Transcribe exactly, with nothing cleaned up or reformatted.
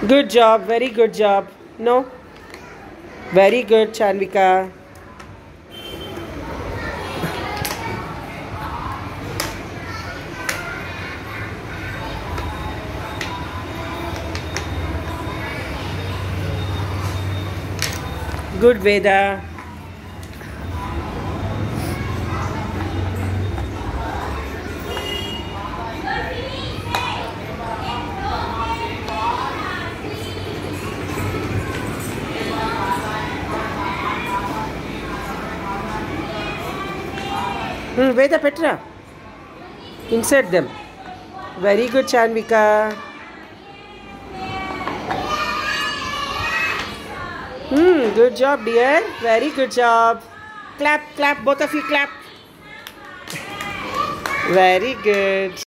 Good job, very good job. No? Very good, Chanvika. Good, Veda. Hmm, Veda, Petra. Insert them. Very good, Chanvika. Hmm, good job, dear. Very good job. Clap, clap. Both of you clap. Very good.